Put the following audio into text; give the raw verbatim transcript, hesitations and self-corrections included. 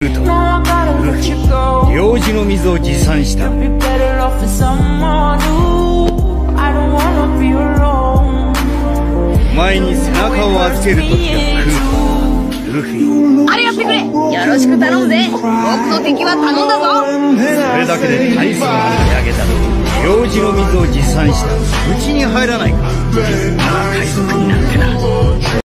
ルフィ、領事の水を持参した。お前に背中を預ける時が来る。ルフィ、 あれやってくれ。よろしく頼むぜ。僕の敵は頼んだぞ。 それだけで大層な仕上げだ。領事の水を持参した。うちに入らないか。まだ海賊になってな。